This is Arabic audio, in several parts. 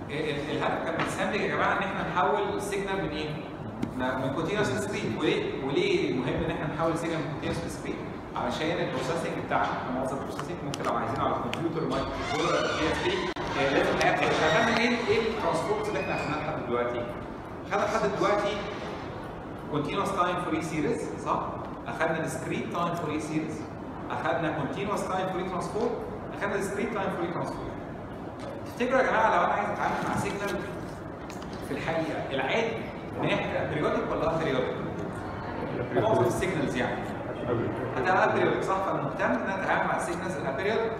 الهدف كان بيساعدنا يا جماعه ان احنا نحول السيجنال من ايه؟ من كونتينوس لسكرين. وليه مهم ان احنا نحول السيجنال من كونتينوس لسكرين؟ علشان البروسيسنج بتاعنا معظم البروسيسنج ممكن لو عايزين على الكمبيوتر مايكرو كنترولر لازم نعمل ايه الترانسبورت اللي احنا اخدناه لحد دلوقتي؟ خدنا لحد دلوقتي كونتينوس تايم فوري سيريز صح؟ اخدنا ديسكريت تايم فوري سيريز، اخدنا كونتينوس تايم فوري ترانسبورت، اخدنا ديسكريت تايم فوري ترانسبورت. تفتكروا يا جماعه لو انا عايز اتعامل مع سيجنال في الحقيقه العادي ان هي هتبقى بيريودك ولا ابيريودك؟ معظم السيجنالز يعني هتبقى ابيريودك صح؟ فانا مهتم ان انا اتعامل مع السيجنالز الابيريودك.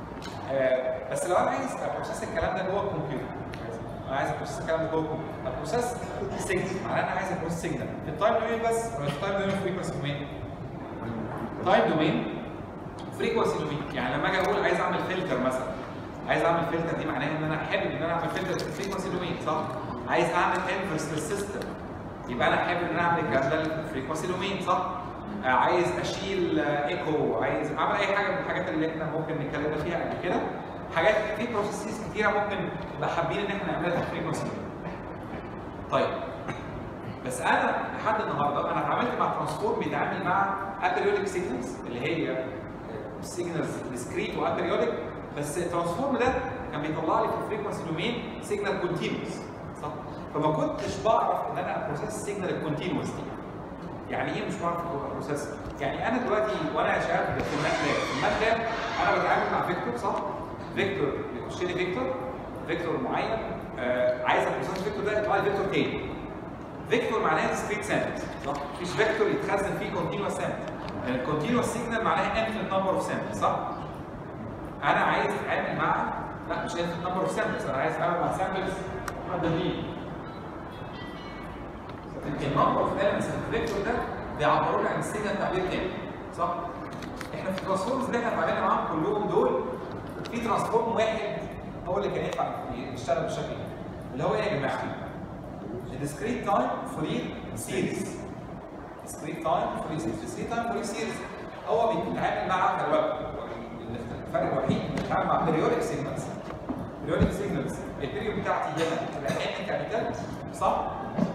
بس لو انا عايز ابروسيس الكلام ده جوه الكمبيوتر، انا عايز ابروسيس الكلام ده جوه الكمبيوتر، ابروسيس سيجنال معناها انا عايز ابروسيس سيجنال في التايم دومين بس ولا في التايم دومين فريكونسي دومين؟ تايم دومين فريكونسي دومين. يعني لما اجي اقول عايز اعمل فلتر مثلا، عايز اعمل فلتر دي معناها ان انا حابب ان انا اعمل فلتر في الفريكونسي دومين صح؟ عايز اعمل انفرس للسيستم يبقى انا حابب ان انا اعمل الكلام ده في الفريكونسي دومين صح؟ عايز اشيل ايكو، عايز اعمل اي حاجه من الحاجات اللي احنا ممكن نتكلم فيها قبل كده. حاجات في بروسيسز كتيره ممكن نبقى حابين ان احنا نعملها في الفريكونسي دومين. طيب بس انا لحد النهارده انا اتعاملت مع ترانسفورم بيتعامل مع ابيريودك سيجنالز اللي هي سيجنالز ديسكريت وابيريودك، بس الترانسفورم ده كان بيطلع لي في الفريكونسي دومين سيجنال كونتينوس صح؟ فما كنتش بعرف ان انا ابروسيس السيجنال الكونتينوس دي. يعني ايه مش بعرف ابروسيس؟ يعني انا دلوقتي وانا شغال في الماتلاب انا بتعامل مع فيكتور صح؟ فيكتور بيخش لي فيكتور معين عايز ابروسيس الفيكتور ده يطلع لي فيكتور تاني. فيكتور معناها ديسكريت سامبلز صح؟ مفيش فيكتور يتخزن فيه كونتينوس سامبل. يعني الكونتينوس سيجنال معناها انفينيت نمبر اوف سامبلز صح؟ انا عايز اتعامل مع لا مش انفينيت نمبر اوف سامبلز، انا عايز اتعامل مع سامبلز محددين. النمبر اوف elements في الفيكتور ده بيعبروا لي عن السيجنال تعبير كامل صح؟ احنا في الترانسفورمز اللي احنا اتعاملنا معاهم كلهم دول في ترانسفورم واحد هو اللي كان ينفع يشتغل بالشكل ده اللي هو ايه يا جماعه؟ الديسكريت تايم فوري سيريز. ديسكريت تايم فوري سيريز، ديسكريت تايم فوري سيريز هو بيتعامل مع الفرق الوحيد انه بيتعامل مع بيريودك سيجنالز. بيريودك سيجنالز البيريود بتاعتي هنا تبقى ان كابيتال صح؟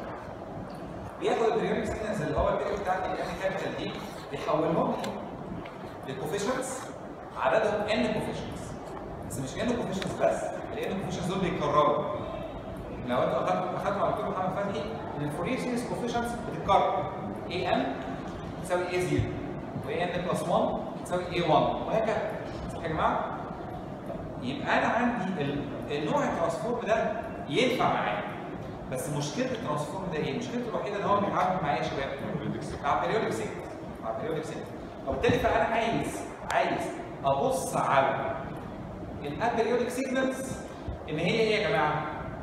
بياخد البيريودك سيجنالز اللي هو البيريود بتاعتي ان كابيتال دي بيحولهم للكوفيشنتس عددهم ان كوفيشنتس. بس مش ان كوفيشنتس بس، لان الكوفيشنتس دول بيتكرروا. لو انتوا اخدتوا على دكتور محمد فتحي ان الفورير سيريز كوفيشنتس بتتكرر اي ان تساوي اي 0 واي ان بلس 1 تساوي اي 1 وهكذا صح يا جماعه؟ يبقى انا عندي النوع الترانسفورم ده ينفع معايا، بس مشكله الترانسفورم ده ايه؟ مشكلته الوحيده ان هو بيتعامل مع ايه يا شباب؟ مع بيريودك سيجنال. مع بيريودك سيجنال. وبالتالي فانا عايز ابص على الابيريودك سيجنالز ان هي ايه يا جماعه؟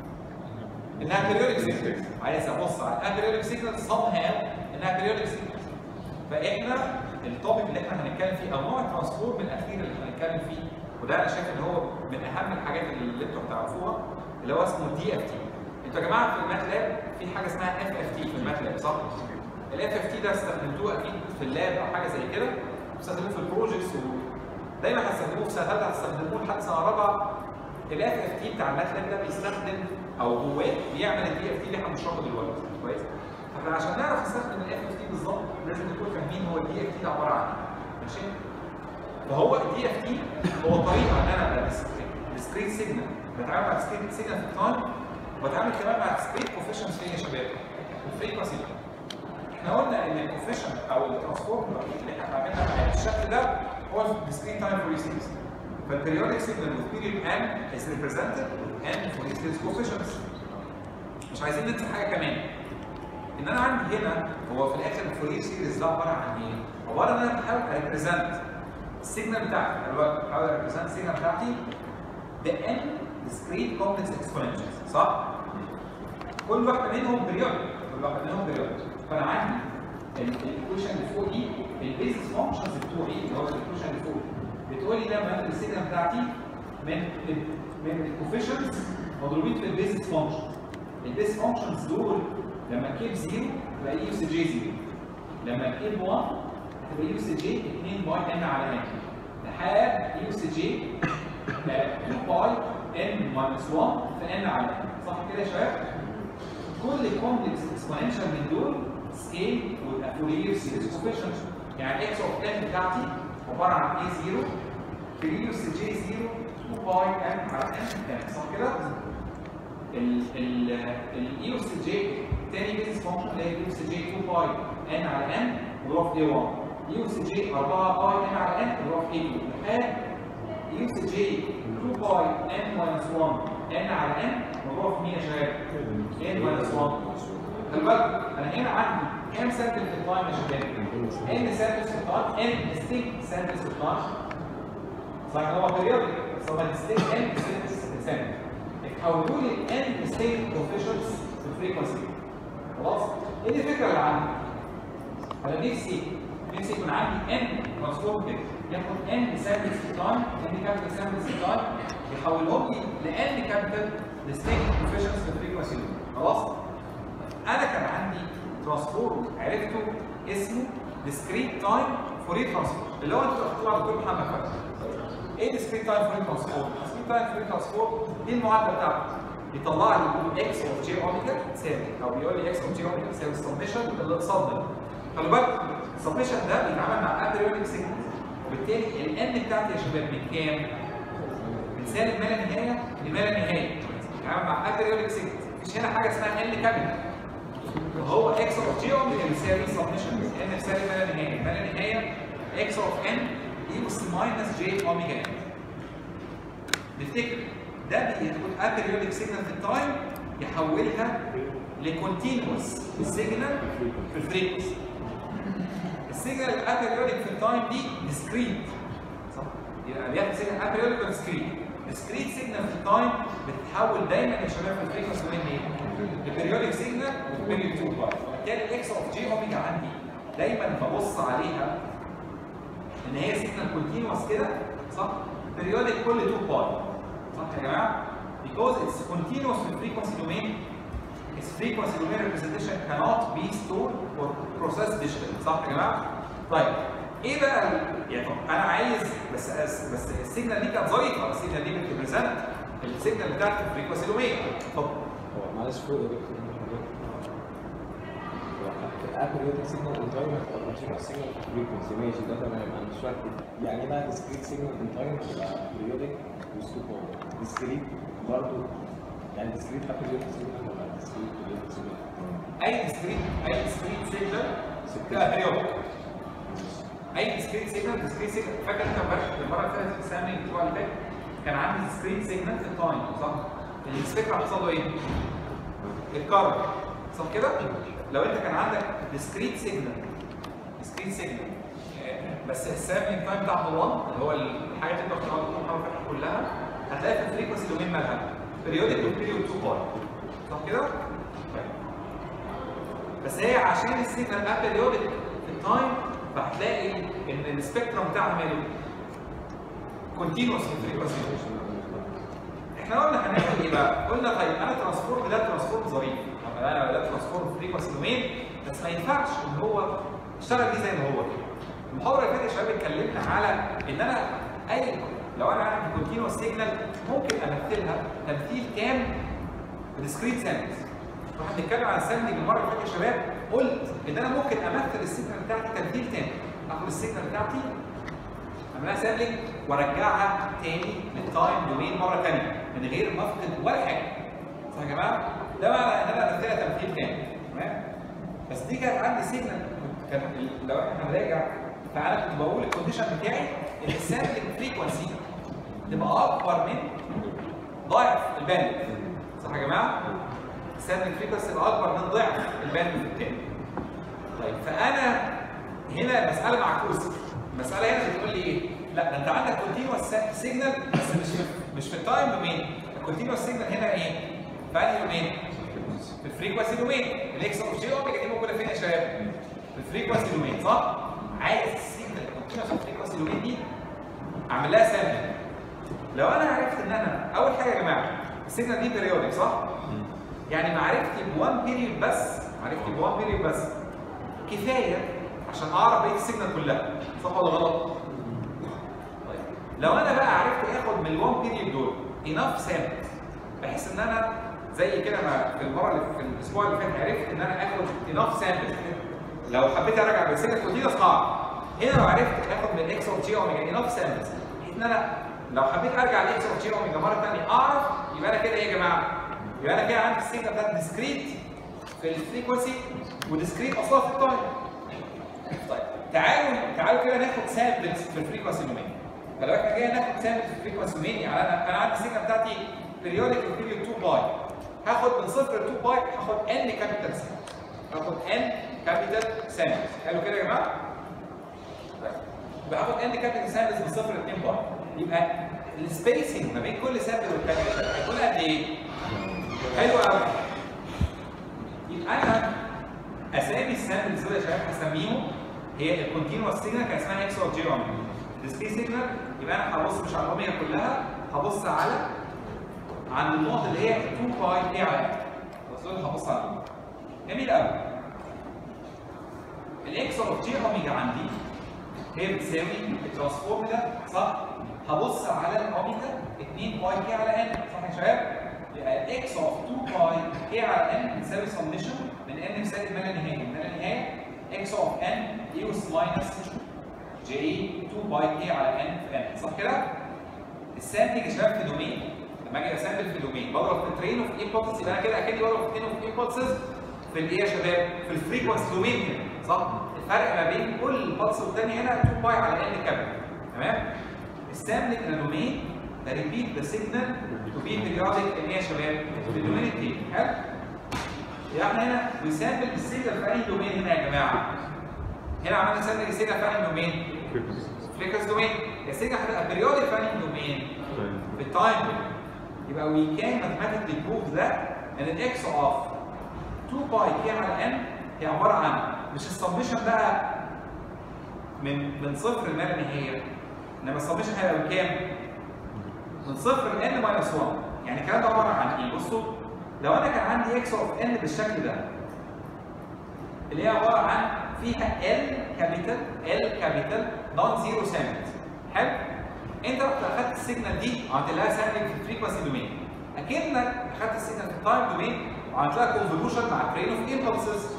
انها بيريودك سيجنالز. عايز ابص على الابيريودك سيجنالز سم هاو انها بيريودك سيجنالز. فاحنا التوبيك اللي احنا هنتكلم فيه او نوع الترانسفورم الاخير اللي هنتكلم فيه وده انا شايف ان هو من اهم الحاجات اللي انتوا هتعرفوها اللي هو اسمه دي اف تي. انتوا يا جماعه في الماتلاب في حاجه اسمها اف اف تي في الماتلاب صح؟ الاف اف تي ده استخدمتوه اكيد في اللاب او حاجه زي كده، بتستخدموه في البروجكتس دايما هتستخدموه في سنه ثالثه، هتستخدموه لحد سنه رابعه. الاف اف تي بتاع الماتلاب ده بيستخدم او جواه بيعمل الدي اف تي اللي احنا بنشرحه دلوقتي كويس؟ فاحنا عشان نعرف نستخدم الاف اف تي بالظبط لازم نكون فاهمين هو الدي اف تي ده عباره عن ايه ماشي؟ فهو الدي اف تي هو طريقه ان انا ديسكريت سيجنال بتعامل مع ديسكريت سيجنال في التايم وبتعامل كمان مع ديسكريت كوفيشنتس فين يا شباب؟ الفريكونسي. احنا قلنا ان الكوفيشنت او الترانسفورم الوحيد اللي احنا عملنا بالشكل ده هو الديسكريت تايم فوري سيريز. فالبيريودك سيجنال with period n is represented with n فوري سيريز coefficients. مش عايزين ننسى حاجه كمان ان انا عندي هنا هو في الاخر الفوري سيريز ده عباره عن ايه؟ عباره ان انا بحاول اريبريزنت السيجنال بتاعتي دلوقتي بحاول اريبريزنت السيجنال بتاعتي ب n discrete complex exponentials صح؟ كل واحده منهم بريودك فانا عندي الايكويشن اللي فوق دي البيزس فانكشنز بتوعي اللي هو الايكويشن اللي فوق بتقول لي لما اخد السيجنال بتاعتي من الكوفيشنتس مضروبين في البيزس فانكشن. البيزس فانكشنز دول لما كيب 0 تبقى يو سي جي 0، لما كيب 1 تبقى يو سي جي 2 باي ان على ان لحد يو سي جي 2 باي n minus 1 في n على n، صح كده يا شباب؟ كل كومبلكس اكسبوننشال من دول سكيل ويبقى فورير سيريز كوفيشنت. يعني اكس اوف n بتاعتي عباره عن a0 فورير j 0 باي n على n، صح كده؟ الاي اس جي تاني بيزنس فانكشن اللي هي الاي اس جي 2 باي n على n مضروب في a1، اي اس جي 4 باي n على n مضروب في a2، لحد اي اس جي 2 باي n ماينس 1 n على n مضروب في مين يا شباب؟ n ماينس 1. خلي بالك انا هنا عندي كام سامبل في التايم يا شباب؟ n سامبلز في التايم، n ديستنكت سامبلز في التايم. صح هو بيريودك بس هو ديستنكت n ديستنكت سامبل. حولوا لي n distinct coefficients في الفريكونسي. خلاص؟ ايه الفكره اللي عندي؟ انا نفسي يكون عندي n ترانسفورم كده ياخد n سامبلز في التايم، n كابيتال سامبلز في التايم، يحولهم لي ل n كابيتال distinct coefficients في الفريكونسي. خلاص؟ انا كان عندي ترانسفورم عرفته اسمه discrete time Fourier transform اللي هو انتوا بتاخدوه على دكتور محمد فتحي. ايه discrete time Fourier transform؟ discrete time Fourier transform دي المعادله بتاعته. يطلع لي x of j اوميجا تساوي، او بيقول لي x of j اوميجا تساوي السمشن بالاقساط ده. خلي بالك السمشن ده بيتعامل مع ابريودك سيجنال، وبالتالي الان بتاعتي يا شباب من كام؟ من سالب ما لا نهايه لما لا نهايه. بيتعامل مع ابريودك سيجنال، مفيش هنا حاجه اسمها n كامل. وهو x of j اوميجا بيساوي سمشن n بسالب ما لا نهايه، ما لا نهايه x of n ايكوس ماينس j اوميجا n. نفتكر ده بياخد ابريودك سيجنال في التايم يحولها لكونتينوس سيجنال في الفريكونسي. السيجنال الابريودك في التايم دي ديسكريت، صح؟ يبقى بياخد سيجنال ابريودك وديسكريت. ديسكريت سيجنال في التايم بتتحول دايما يا شباب في الفريكونسي من ايه؟ لبريودك سيجنال وبريود 2 باي. وبالتالي الاكس اوف جي اوميجا عندي دايما ببص عليها ان هي سيجنال كونتينوس كده، صح؟ بريودك كل 2 باي. صح يا جماعه؟ because it's continuous in frequency domain, its frequency domain representation cannot be stored or processed digitally. صح يا جماعه؟ طيب ايه بقى يعني طب انا عايز بس السيجنال دي كانت ظريفه، السيجنال دي بتريبريزنت السيجنال بتاعت الفريكونسي دومين. طب معلش فوق يا دكتور، الابريودك سيجنال ان تايم هتبقى سيجنال فريكونسي ماشي، ده تمام. انا مش فاهم يعني ايه بقى ديسكريت سيجنال ان تايم تبقى بريودك وستوب ديسكريت برضه، يعني ديسكريت ابريودك سيجنال ولا ديسكريت بريودك سيجنال؟ اي ديسكريت سيجنال ابريودك. اي ديسكريت سيجنال فاكر انت المره اللي فاتت في السنه الاسبوع اللي فات كان عندي ديسكريت سيجنال في التايم، صح؟ السبيكترم حصل له ايه؟ اتكرر، صح كده؟ لو انت كان عندك ديسكريت سيجنال بس السامبلنج تايم بتاعها 1 اللي هو الحاجات اللي انت بتاخدها كلها، هتلاقي في الفريكونسي دومين مالها بريودك وبريود 2 باي، صح كده؟ طيب بس هي عشان السيجنال ابريودك في التايم فهتلاقي ان السبيكترم بتاعها ماله؟ كونتينوس في الفريكونسي. احنا قلنا هنعمل ايه بقى؟ قلنا طيب انا ترانسفورم ده ترانسفورم ظريف، انا ده ترانسفورم فريكونسي دومين بس ما ينفعش ان هو اشتغل بيه زي ما هو كده. المحاضره اللي فاتت يا شباب اتكلمنا على ان انا لو انا عندي كونتينوس سيجنال ممكن امثلها تمثيل كام؟ ديسكريت سامبلز. واحنا بنتكلم عن السامبلنج المره اللي فاتت يا شباب قلت ان انا ممكن امثل السيجنال بتاعتي تمثيل تاني، اخد السيجنال بتاعتي اعملها سامبلنج وارجعها تاني للتايم دومين مره ثانيه من غير ما افقد ولا حاجه. صح يا جماعه؟ ده معنى ان انا امثلها تمثيل تاني، تمام؟ بس دي كانت عندي سيجنال كان لو احنا هنراجع فانا كنت بقول الكونديشن بتاعي ان السامبلنج فريكونسي تبقى اكبر من ضعف الباندويث. صح يا جماعه؟ السامبلنج فريكونسي تبقى اكبر من ضعف الباندويث التاني. طيب فانا هنا مساله معكوسه، المساله هنا بتقول لي ايه؟ لا ده انت عندك كونتينوس سيجنال بس مش في التايم دومين، الكونتينوس سيجنال هنا ايه؟ في انهي دومين؟ في الفريكونسي دومين. الاكس اوف جي اوميجا دي موجوده فين يا شباب؟ في الفريكونسي دومين، صح؟ عايز السيجنال الكونتينوس في الفريكونسي دومين دي اعمل لها سامبل. لو انا عرفت ان انا اول حاجه يا جماعه السيجنال دي بيريودك، صح؟ يعني معرفتي ب1 بيريود بس كفايه عشان اعرف بقيه السيجنال كلها، صح ولا غلط؟ طيب لو انا بقى عرفت اخد من ال1 بيريود دول enough samples بحيث ان انا زي كده ما في المره اللي في الاسبوع اللي فات عرفت ان انا اخد enough samples. لو حبيت ارجع بالسيجنال كونتينوس صعب. هنا لو عرفت اخد من اكس اوف جي اوميجا enough samples بحيث ان انا لو حبيت ارجع لاكس اوف جي اوميجا مره ثانيه اعرف، يبقى انا كده ايه يا جماعه؟ يبقى انا كده عندي السيجنال بتاعت ديسكريت في الفريكونسي وديسكريت اصلا في التايم. طيب تعالوا كده ناخد سامبلز في الفريكونسي دومين. فلو احنا جاي ناخد سامبلز في الفريكونسي دومين يعني انا عندي السيجنال بتاعتي بيريودك بيريود 2 باي. هاخد من 0 ل 2 باي هاخد ان كابيتال سامبلز. هاخد ان كابيتال سامبلز. حلو كده يا جماعه؟ طيب يبقى هاخد ان كابيتال سامبلز من 0 ل 2 باي. يبقى السبيسنج ما بين كل سامبل والثانيه هيكون قد ايه؟ حلو قوي. يبقى انا اسامي السامبلز دول يا شباب هسميهم هي الكونتينوس سيجنال كان اسمها اكس او جي اوميجا. الديسكريت سيجنال يبقى انا هبص مش على الاوميجا كلها، هبص على النقط اللي هي 2 باي اي على دول هبص عليهم. جميل قوي. الاكس او جي اوميجا عندي هي بتساوي الترانسفورم ده صح؟ هبص على الاوميجا 2 باي كي على ان صح يا شباب؟ يبقى اكس اوف 2 باي كي على ان بتساوي سمشن من ان بسالب ما لا نهايه، ما لا نهايه اكس اوف ان يوس ماينس جي 2 باي كي على ان في ان صح كده؟ السامبلنج يا شباب في دومين لما اجي اسامبل في دومين بضرب في ترين اوف امبولسز يبقى انا كده اكني بضرب في ترين اوف امبولسز في الايه يا شباب؟ في الفريكونسي دومين هنا صح؟ الفرق ما بين كل بلس والثاني هنا 2 باي على ان كابيتال تمام؟ السامبلنج ان دومين ده ريبيت ذا سيجنال تو بي بيريودك ان ايه يا شباب؟ في الدومين التاني حلو؟ يبقى احنا هنا بنسامبل السيجنال في اي دومين هنا يا جماعه؟ هنا عملنا سامبل السيجنال في اي دومين؟ فريكونسي دومين. السيجنال هتبقى بيريودك في اي دومين؟ في التايم دومين. يبقى we can mathematically prove that ان الاكس اوف 2 باي كي على ان هي عباره عن مش السمشن بقى من صفر لما لا نهايه، انما السمشن هيبقى بكام؟ من صفر ل ان ماينس 1. يعني الكلام ده عباره عن ايه؟ بصوا لو انا كان عندي اكس اوف ان بالشكل ده اللي هي عباره عن فيها ال كابيتال نون زيرو سامبلز حلو؟ انت رحت اخدت السيجنال دي وعملت لها سامبلنج في الفريكونسي دومين. اكنك اخدت السيجنال في التايم دومين وعملت لها كونفولوشن مع ترين اوف امبلسز.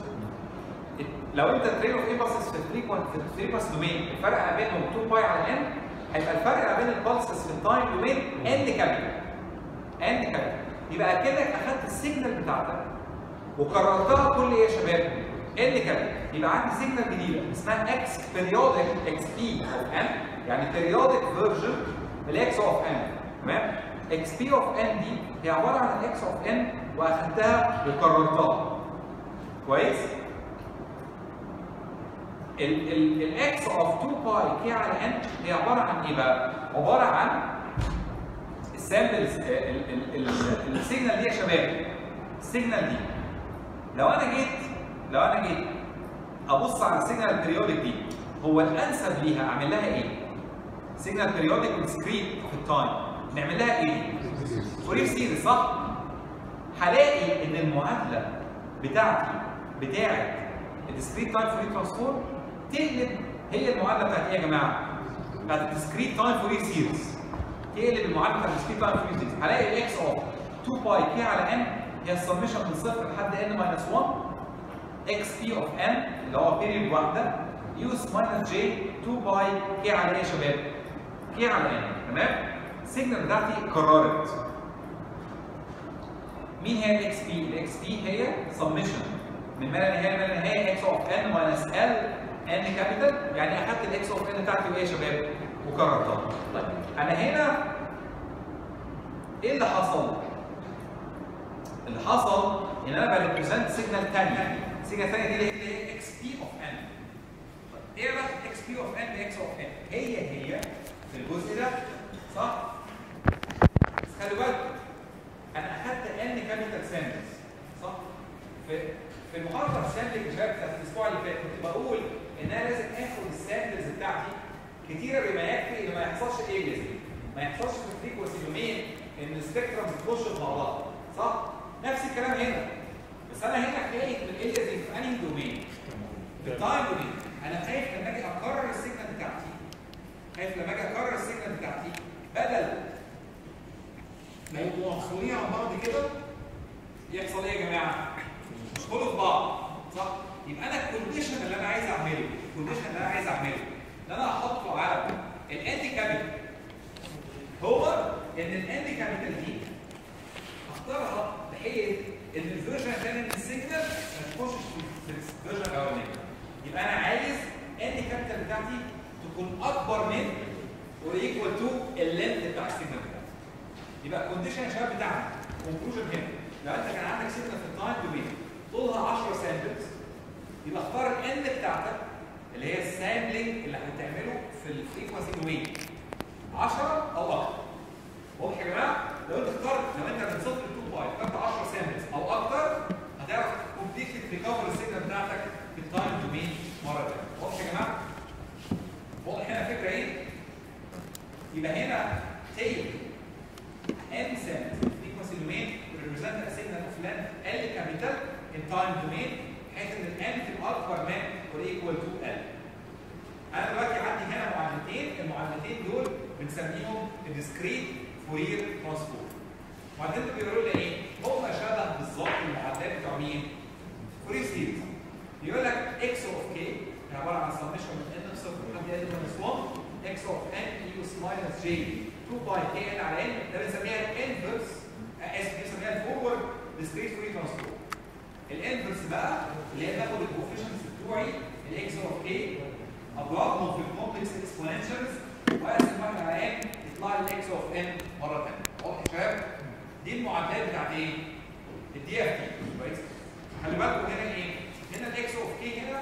لو انت ترين اوف امبلسز في الفريكونسي دومين الفرق ما بينهم 2 باي على ان هيبقى الفرق ما بين البلسز في التايم دومين ان كابيتال. يبقى اكنك اخدت السيجنال بتاعتك وكررتها كل ايه يا شباب؟ ان كابيتال. يبقى عندي سيجنال جديده اسمها اكس بيريودك اكس بي اوف ان يعني بيريودك فيرجن الاكس اوف ان تمام؟ اكس بي اوف ان دي هي عباره عن الاكس اوف ان واخدتها وكررتها كويس؟ الاكس اوف 2 باي كي على ان هي عباره عن ايه بقى؟ عباره عن السامبلز السيجنال دي يا شباب. السيجنال دي لو انا جيت ابص على السيجنال البريودك دي هو الانسب ليها اعمل لها ايه؟ سيجنال بريودك وديسكريت في التايم نعمل لها ايه؟ فورير سيريز صح؟ هلاقي ان المعادله بتاعت الديسكريت تايم فورير ترانسفورم تقلب هي المعادله بتاعت ايه يا جماعه؟ بتاعت الديسكريت تايم فورير سيريز. تقلب المعادله بتاعت الديسكريت تايم فورير سيريز. هلاقي الاكس اوف 2 باي كي على ان هي السمشن من صفر لحد ان ماينس 1 اكس بي اوف ان اللي هو بيريود واحده يوس ماينس جي 2 باي كي على ايه يا شباب؟ كي على ان تمام؟ السيجنال بتاعتي اتكررت. مين هي الاكس بي؟ الاكس بي هي سمشن من ما لا نهايه ما لا نهايه اكس اوف ان ماينس ال ان كابيتال يعني اخدت الاكس اوف ان بتاعتي وايه يا شباب؟ وكررتها. طيب انا هنا ايه اللي حصل؟ اللي حصل ان انا بريبريزنت سيجنال ثانيه، السيجنال الثانيه دي اللي هي اكس بي اوف ان. طيب ايه علاقه اكس بي اوف ان باكس اوف ان؟ هي في الجزء ده صح؟ بس خلي بالكم انا اخدت ان كابيتال سامبلز صح؟ في المحاضره السامبلنج يا شباب بتاعت الاسبوع اللي فات كنت بقول ان انا لازم اخد السامبلز بتاعتي كتيره بما يكفي ان ما يحصلش ايه ما يحصلش في الفريكونسي دومين ان السبيكترم بتخش مع بعض صح؟ نفس الكلام هنا بس انا هنا خايف من الاليازنج في انهي دومين؟ في التايم دومين. انا خايف لما اجي اكرر السيجنال بتاعتي خايف لما اجي اكرر السيجنال بتاعتي بدل ما يبقوا مفصولين عن بعض كده يحصل ايه يا جماعه؟ يدخلوا في بعض صح؟ يبقى انا الكونديشن اللي انا عايز اعمله ان انا احطه على الانتي كابيتال هو ان الانتي كابيتال دي اختارها بحيث ان الفيرجن الثاني من السيجنال ما تخشش في الفيرجن الاولاني. يبقى انا عايز انتي كابيتال بتاعتي تكون اكبر من اور ايكوال تو اللينث بتاع السيجنال بتاعتي. يبقى الكونديشن يا شباب بتاعنا كونكلوجن هنا لو انت كان عندك سيجنال في التايم دومين طولها 10 سامبلز يبقى اختار الان بتاعتك اللي هي السامبلنج اللي هتعمله في الفريكونسي دومين 10 او اكتر. واضح يا جماعه؟ لو انت من 0 ل 2 باي اخترت 10 سامبلز او اكتر هتعرف كومبليتلي تريكفر السيجنال بتاعتك في التايم دومين مره ثانيه. واضح يا جماعه؟ واضح هنا الفكره ايه؟ يبقى هنا تيك n cells frequency domain represent a signal of length L capital in time domain بحيث ان ال n تبقى اكبر من or equal to L. انا دلوقتي عندي هنا المعادلتين دول بنسميهم الديسكريت فورير ترانسفورم. المعادلتين دول بيقولوا لنا ايه؟ هم شبه بالظبط المعادلات بتوع مين؟ فورير سيريز. يقول لك x of k عباره عن summation من n of 0 لحد n minus 1 x of n equals minus j 2 باي كي ان على ان ده بنسميها الانفرس بنسميها الفورورد ديسكريت فورير ترانسفورم. الانفرس بقى اللي هي باخد الكوفيشنتس بتوعي الاكس اوف كي اضربهم في الكومبلكس اكسبوننشالز واقسم واحد على ان يطلع لي الاكس اوف ان مره ثانيه. واضح يا شباب؟ دي المعادلات بتاعت ايه؟ الدي اف تي. كويس؟ خلي بالكم هنا ايه؟ هنا الاكس اوف كي هنا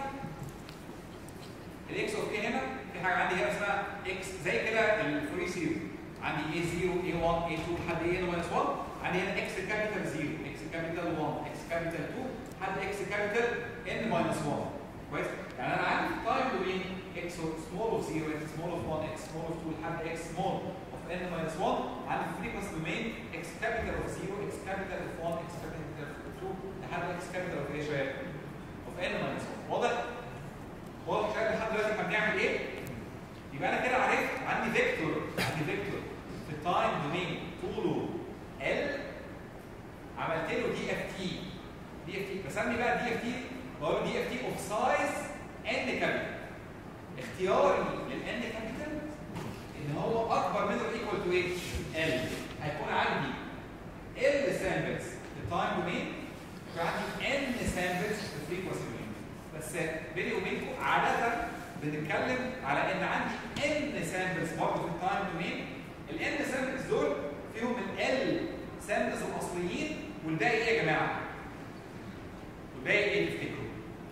الاكس اوف كي هنا في حاجه عندي هنا اسمها اكس زي كده الفوري سيريز عندي A0 A1 A2 لحد A-1 عندي هنا X كابيتال 0 X كابيتال 1 X كابيتال 2 لحد X كابيتال N-1 كويس؟ يعني انا عندي تايم دومين X سمول اوف 0 X سمول اوف 1 X سمول اوف 2 لحد X سمول اوف N-1 عندي فريكونسي دومين X كابيتال اوف 0 X كابيتال اوف 1 X كابيتال اوف 2 لحد X كابيتال اوف ايه يا شباب؟ اوف N-1 واضح؟ واضح يا شباب لحد دلوقتي احنا بنعمل ايه؟ يبقى انا كده عرفت عندي فيكتور في التايم دومين طوله L عملت له دي اف تي بسمي بقى دي اف تي بقول دي اف تي اوف سايز n كابيتال. اختياري للان كابيتال ان هو اكبر من او ايكوال تو ايه؟ L. هيكون عندي L سامبلز في التايم دومين وعندي n سامبلز في الفريكونسي دومين. بس بيني وبينكم عاده بنتكلم على ان عندي n سامبلز برضه في التايم دومين. الان سامبلز دول فيهم ال سامبلز الاصليين والباقي ايه يا جماعه؟ والباقي ايه تفتكروا؟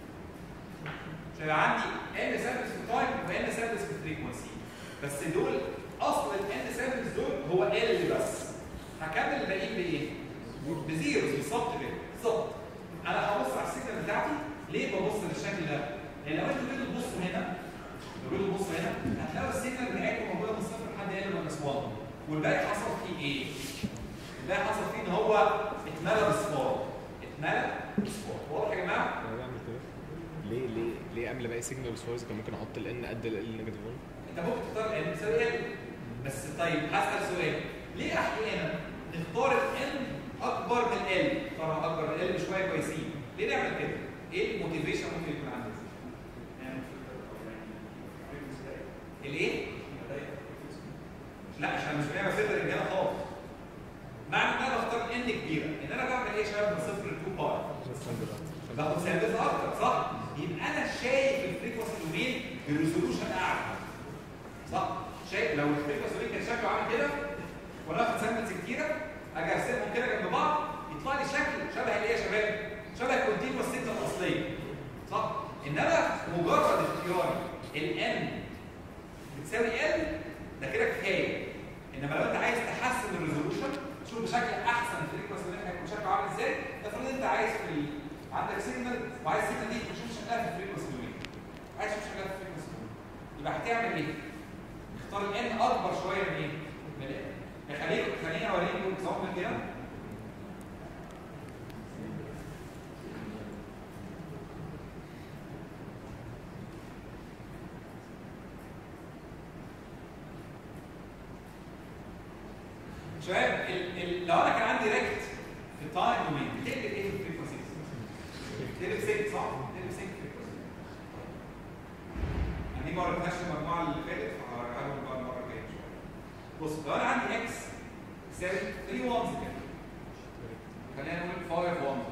فيبقى عندي n سامبلز في التايم وان سامبلز في الفريكونسي بس دول اصل الان سامبلز دول هو ال بس. هكمل الباقيين بايه؟ بزيروز بالظبط كده بالظبط. انا هبص على السيجنال بتاعتي ليه ببص بالشكل ده؟ لان لو انتوا جيتوا تبصوا هنا هتلاقوا السيجنال بتاعتكم موجوده من صفر لحد N-1 والباقي حصل فيه ايه؟ الباقي حصل فيه ان هو اتملى بصفار. واضح يا جماعه؟ ليه املى باقي سيجنال بصفار؟ كان ممكن احط ال n قد ال نيجاتيف 1. انت ممكن تختار n بتساوي n بس. طيب هسال سؤال ليه احيانا نختار ال n اكبر من l؟ طبعا اكبر من l بشويه كويسين. ليه نعمل كده؟ ايه الموتيفيشن ممكن يكون عندنا؟ الايه؟ لا عشان مش بنعمل فلتر رجاله خالص. معنى ان انا بختار ان كبيره ان انا بعمل ايه يا شباب من 0 ل 2 باي؟ باخد سامبلز اكتر صح؟ يبقى انا شايف الفريكونسي دومين بريزولوشن اعلى صح؟ شايف لو الفريكونسي دومين كان شكله عامل كده وانا اخد سامبلز كتيره اجي ارسمهم كده جنب بعض يطلع لي شكل شبه الايه يا شباب؟ شبه الكونتينوس سيجنال الاصليه صح؟ انما مجرد اختياري الان بتساوي L ده كده كفايه. انما لو انت عايز تحسن الريزولوشن تشوف بشكل احسن الفريكونسي اللي هيكون شكله عامل ازاي. افرض انت عايز عندك سيجنال وعايز السيجنال دي تشوف شكلها في الفريكونسي دومين. عايز تشوف شكلها في الفريكونسي دومين يبقى هتعمل ايه؟ اختار ال n اكبر شويه من ايه؟ من ال خليني اوريكم اكزامبل كده. شباب لو انا كان عندي ريكت في التايم دومين بتقلب ايه في الفريكونسيز؟ بتقلب سينك صح؟ بتقلب سينك فريكونسي. يعني دي ما قلتهاش المجموعه اللي فاتت فهوريها لهم بقى المره الجايه ان شاء الله. بص لو انا عندي اكس يساوي 3 وانز كده، خلينا نقول 5 وانز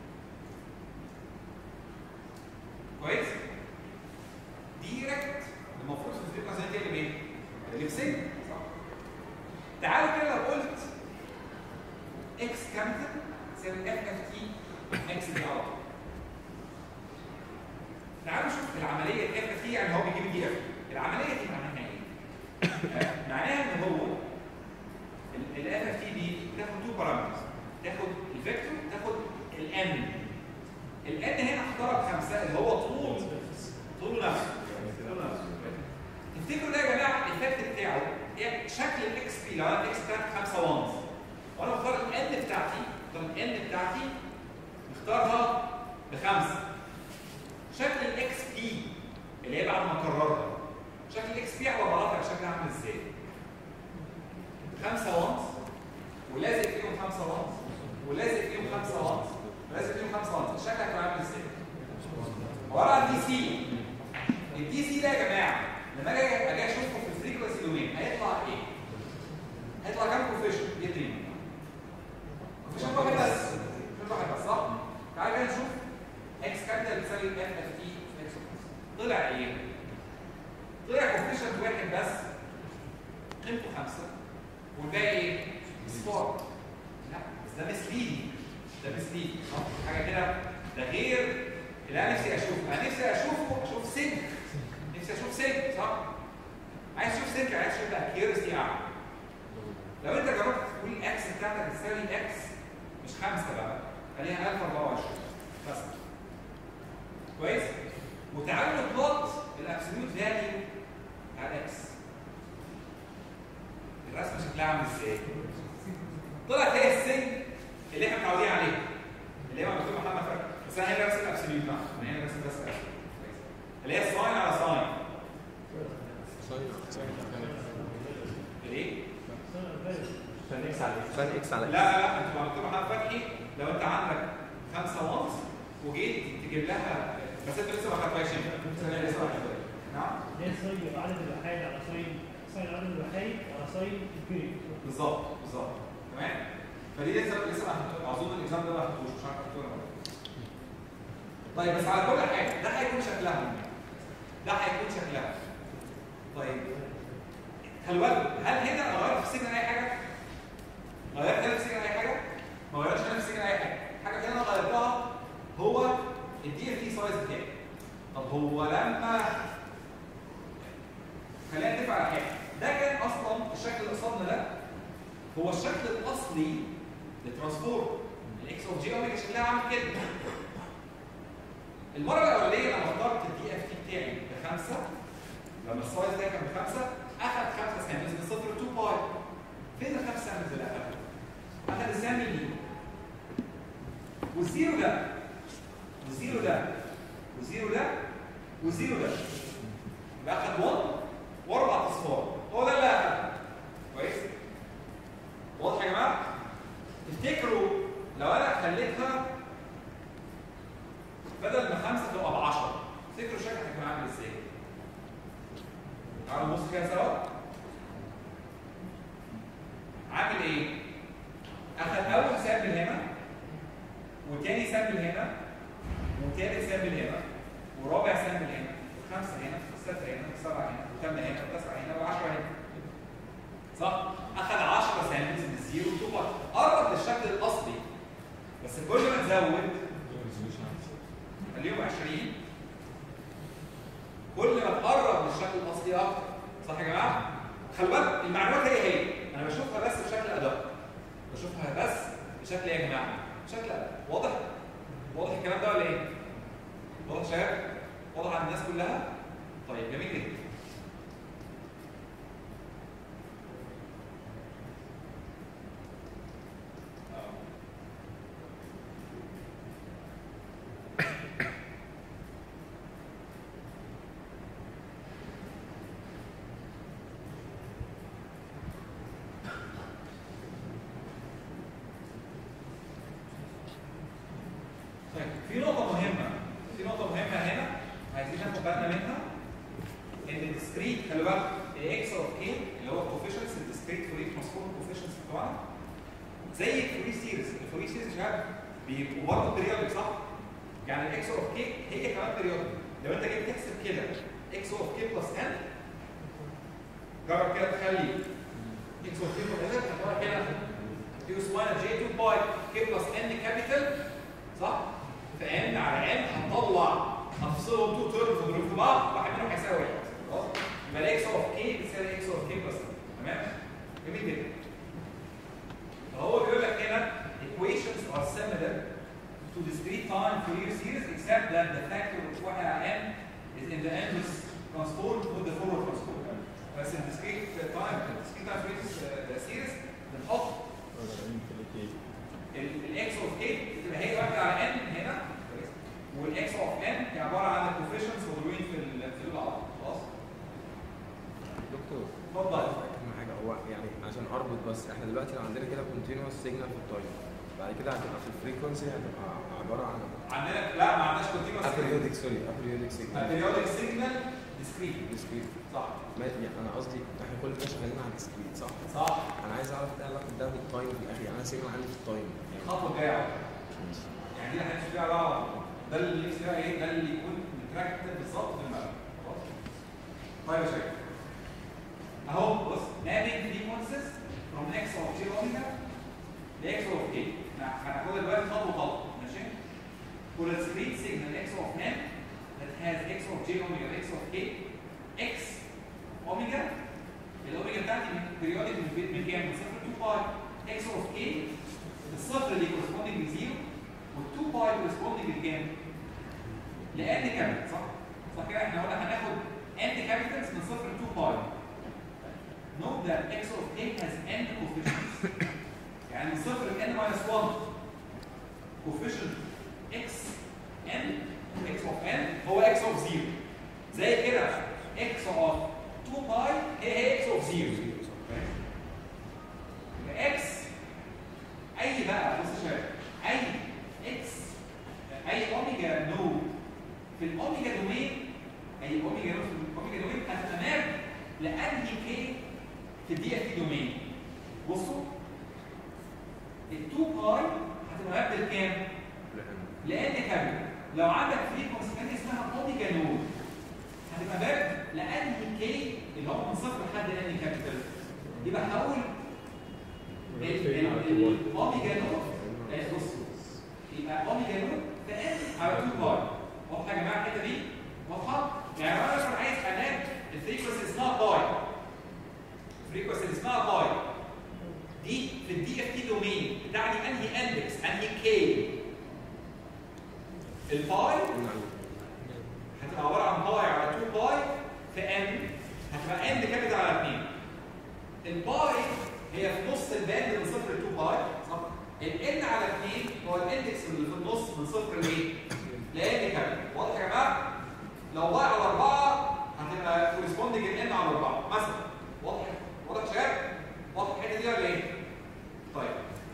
كويس؟ ديركت المفروض في الفريكونسي تقلب ايه؟ تقلب سينك صح؟ تعالوا كده لو قلت اكس كامتن تساوي اف اف تي اكس دي على طول. تعالوا نشوف العمليه اف اف تي، يعني هو بيجيب دي اف. العمليه دي معناها ايه؟ معناها ان هو الاف اف تي دي بتاخد تو بارامترز، تاخد الفيكتور تاخد الان. الان هنا اخترق 5 اللي هو طوله نفسه. تفتكروا ده يا جماعه الايفكت بتاعه يعني شكل الاكس بي. لو انا الاكس بتاعتي 5 وانز وانا مختار الان بتاعتي مختارها ب5، شكل الاكس بي اللي هي بعد ما اكررها، شكل الاكس بي على بعضها شكلها عامل ازاي؟ 5 وانز ولازق فيهم 5 وانز ولازق فيهم 5 وانز ولازق فيهم 5 وانز، شكلها هيكون عامل ازاي؟ عباره عن دي سي. الدي سي ده يا جماعه لما اجي اشوفه في الفريكونسي دومين هيطلع ايه؟ هيطلع كام كوفيشن؟ يدري كوفيشن واحد بس، صح؟ تعالى كده نشوف اكس كابيتال بتساوي اف اف تي في اكس طلع ايه؟ طلع كوفيشن واحد بس قيمته 5 والباقي ايه؟ اصفار. لا بس ده مسليدي، صح؟ حاجه كده ده غير اللي انا نفسي اشوفه. انا نفسي اشوف سنك، صح؟ عايز تشوف سنك، عايز تشوف اكيورسي اعلى. لو انت جربت تقول الاكس بتاعتك تساوي اكس مش 5 بقى، خليها 1024 بس كويس؟ وتعالوا نبلوت الابسوليوت فاليو على الاكس. الرسمه شكلها عامل ازاي؟ طلعت هي السن اللي احنا متعودين عليها، اللي هي مكتوب محمد فرق، بس انا هنا برسم الابسوليوت بقى، انا هنا برسم بس الابسوليوت اللي هي ساين على ساين. ايه؟ ساين اكس على لا انت مكتوب محمد فتحي لو انت عندك 5 وانز وجيت تجيب لها، بس انت لسه ما خدتهاش نعم؟ ليه ساين عدد الوحيد على ساين عدد الوحيد على ساين البيريد. بالظبط تمام؟ فدي لسه ما اظن الاكزام ده ما حطوش، مش عارف حطوه ولا لا. طيب بس على كل حاجه ده هيكون شكلها. طيب خلي بالك، هل هنا غيرت في السجن اي حاجه؟ ما غيرتش انا في السجن اي حاجه. الحاجه اللي انا غيرتها هو الدي اف تي سايز بتاعي. طب هو لما خلينا نتفق على حاجه، ده كان اصلا الشكل اللي قصادنا ده هو الشكل الاصلي للترانسفورم. الاكس اوف جي اوميجا شكلها عامل كده. المره الاولانيه لما اخترت الدي اف تي بتاعي ب5، لما السايز ده كان ب5 اخذ 5 سامبلز من 0 ل 2 باي. فين ال5 سامبلز اللي اخذهم؟ اخذ السامبل دي والزيرو ده والزيرو ده والزيرو ده والزيرو ده، يبقى اخذ 1 و4 اصفار. هو ده اللي اخذه. كويس؟ واضح يا جماعه؟ تفتكروا لو انا خليتها بدل ما 5 تبقى ب10، تفتكروا شكلها هيكون عامل ازاي؟ تعالوا نبص كده سوا. عامل ايه؟ اخذ اول سامبل هنا وتاني سامبل هنا وتالت سامبل هنا ورابع سامبل هنا وخمسه هنا وسته هنا وسبعه هنا وثمانيه هنا وتسعه هنا و10 هنا. صح؟ اخذ 10 سامبلز من الزيرو تو قرب للشكل الاصلي، بس كل ما تزود خليهم 20 كل ما تقرب للشكل الاصلي اكتر. صح يا جماعه؟ خلي بالك المعلومات هي انا بشوفها بس بشكل ادق، بشوفها بس بشكل ايه يا جماعه؟ بشكل ادق. واضح الكلام ده ولا ايه؟ واضح يا شباب؟ واضح عند الناس كلها؟ طيب جميل جدا. طبعا زي الفوري سيريز. الفوري سيريز يا شباب بيبقوا برضه بيريودك صح؟ يعني الاكس اوف كي هي كمان بيريودك. لو انت جيت تحسب كده اكس اوف كي بلس ان، جرب كده تخلي اكس اوف كي بلس ان هتبقى كده يوس 1 جي 2 باي كي بلس ان كابيتال صح؟ فان على ان هتطلع هتفصلهم 2 تيرمز وتضربهم في بعض، واحد منهم هيساوي واحد خلاص؟ يبقى الاكس اوف كي بتساوي اكس اوف كي بلس ان. تمام؟ جميل جدا. فهو بيقول لك هنا equations are similar to discrete time Fourier series except that the factor of 1 على n is in the endless transform with the forward transform. بس in discrete time Fourier series بنحط الاكس اوف كي تبقى هي واحده على n هنا، والاكس اوف n هي عباره عن الكوفيشنتس مضروبين في العرض خلاص؟ دكتور اتفضل. اهم حاجه هو يعني عشان اربط بس، احنا دلوقتي لو عندنا كده كونتينوس سيجنال في التايم، بعد كده هتبقى في الفريكونسي هتبقى عباره عن عندنا لا ما عندناش كونتينوس ابريودك سوري ابريودك سيجنال. periodic signal discrete ديسكريت صح يعني انا قصدي احنا كل ده شغالين على الديسكريت صح؟ صح. انا عايز اعرف ايه علاقه ده بالتايم في الاخر، يعني انا سيجنال عندي في التايم يعني الخطوه الجايه على طول. يعني دي اللي هنمشي فيها بقى على طول. ده اللي نفسي بقى ايه؟ ده اللي يكون متركب بالظبط في الملف. خلاص. طيب يا شباب. اهو بص mapping frequencies from x of j omega ل x of k. هناخدها دلوقتي خطوه خطوه ماشي؟ For a discrete signal x of n that has x of j omega x of k x omega الاوميجا بتاعتي periodic من كام؟ من 0 ل 2 باي x of k الصفر اللي corresponding لزيرو وال2 باي corresponding لكام؟ لان كابيتال صح؟ صح كده احنا قلنا هناخد n capitals من 0 ل 2 باي. Note that x of k has n coefficients. يعني من 0 ل n minus 1 coefficient x n x of n هو x of 0. زي كده x of 2 باي هي x of 0. يبقى x اي بقى بص يا شباب اي x اي اوميجا نود في الاوميجا دومين، اي اوميجا نود في الاوميجا دومين هتتمام لانهي كي في الدي اف تي دومين. بصوا ال2 باي هتبقى مبدا كام؟ لان كابيتال. لو عندك فريكونسي ثانيه اسمها اوميجا نود هتبقى مبدا لانهي كي اللي هو من صفر لحد ان كابيتال. يبقى هقول الاوميجا نود بصوا يبقى اوميجا نود في ان على 2 باي. واضحه يا جماعه الحته دي؟ واضحه؟ يعني انا مثلا عايز انام الفريكونسي اسمها باي، الفريكونسي اللي اسمها باي دي في الدي اف تي دومين بتاعني انهي اندكس انهي كي. الباي هتبقى عباره عن باي على 2 باي في ان هتبقى ان كابيتال على 2. الباي هي في نص الباند من 0 ل 2 باي صح؟ الان على 2 هو الاندكس اللي في النص من 0 لايه؟ لان كابيتال. واضح يا جماعه؟ لو باي على 4 هتبقى كورسبوندنج الان على 4 مثلا. واضح؟ واضح يا شباب؟ واضح الحته دي ولا ايه؟ طيب.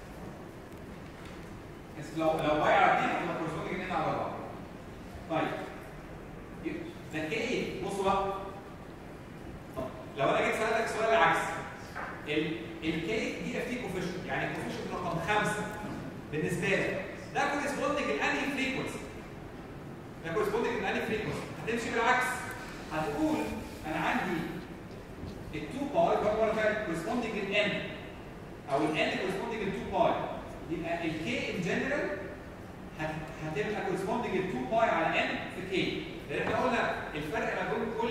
بس لو باي على 2 هتبقى كورسبوندنج الان على 4. طيب. ده كي بصوا بقى. طب لو انا جيت سالتك سؤال العكس الكي دي اف تي كوفيشنت يعني الكوفيشنت رقم 5 بالنسبه لك ده كورسبوندنج لانهي فريكونسي؟ ده كورسبوندنج لانهي فريكونسي؟ هتمشي بالعكس هتقول انا عندي ال2 باي برضه انا كورسبوندنج للان او الان كورسبوندنج ل2 باي. يبقى الكي ان جنرال هتبقى كورسبوندنج ل2 باي على ان في كي. لان احنا قلنا الفرق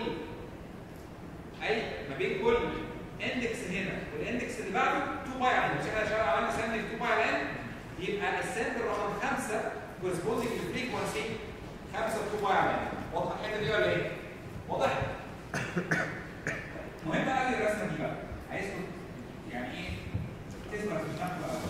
ما بين كل اندكس هنا والاندكس اللي بعده 2 باي على ان. مش احنا شغال عملنا سامبل 2 باي على ان يبقى السامبل رقم 5 كورسبوندنج للفريكونسي 5 2 باي على ان. واضحه الحته دي ولا ايه؟ واضح؟ مهم قوي الرسمه دي بقى عايزكم يعني ايه تسمع في الشكل بقى.